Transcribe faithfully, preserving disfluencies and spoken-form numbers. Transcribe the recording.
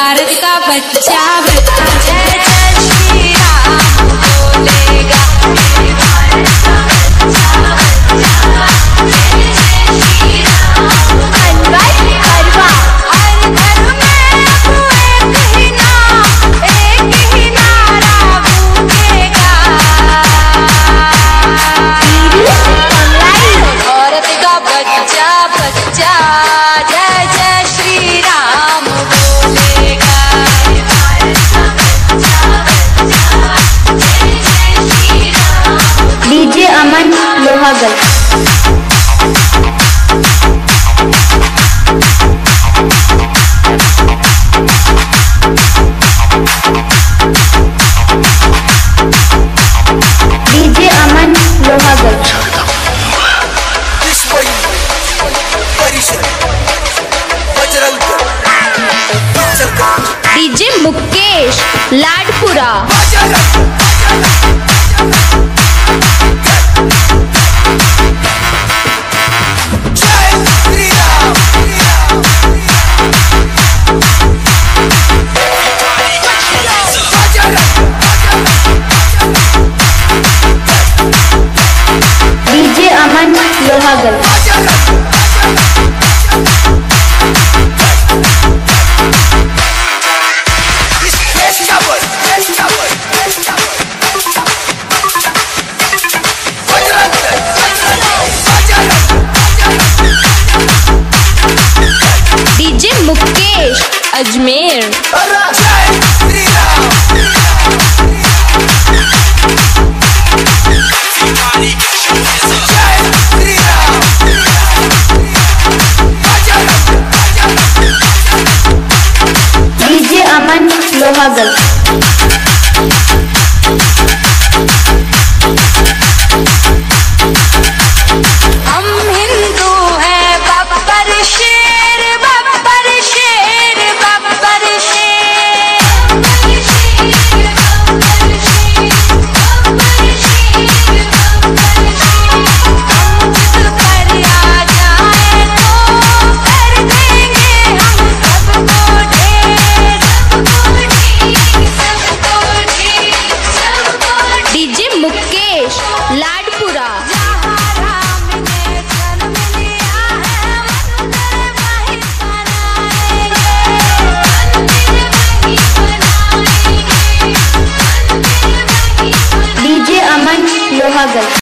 भारत का बच्चा बच्चा जय जय श्री राम बोलेगा। भारत का बच्चा बच्चा जय जय श्री राम। अनवर अरवा हर घर में अब एक ही नाम एक ही नारा गूंजेगा। भारत का बच्चा बच्चा जय जय श्री राम बोलेगा। DJ Aman Lohagarh. DJ Aman Lohagarh. DJ Mukesh Ladpura. DJ Aman Lohagarh. DJ Mukesh Ajmer.